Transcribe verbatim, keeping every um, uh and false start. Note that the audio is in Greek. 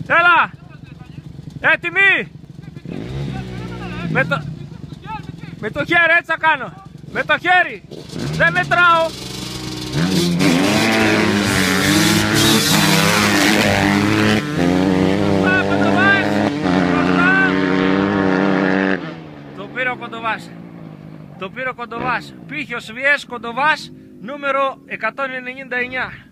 Έλα! Έτοιμοι! Με το... Με το χέρι έτσι θα κάνω. Με το χέρι. Δεν μετράω. Πάμε το βάζ. Το πήρε ο Κοντοβάς. Το πήρε ο Κοντοβάς. Πύχιος Βιές Κοντοβάς νούμερο εκατόν ενενήντα εννιά.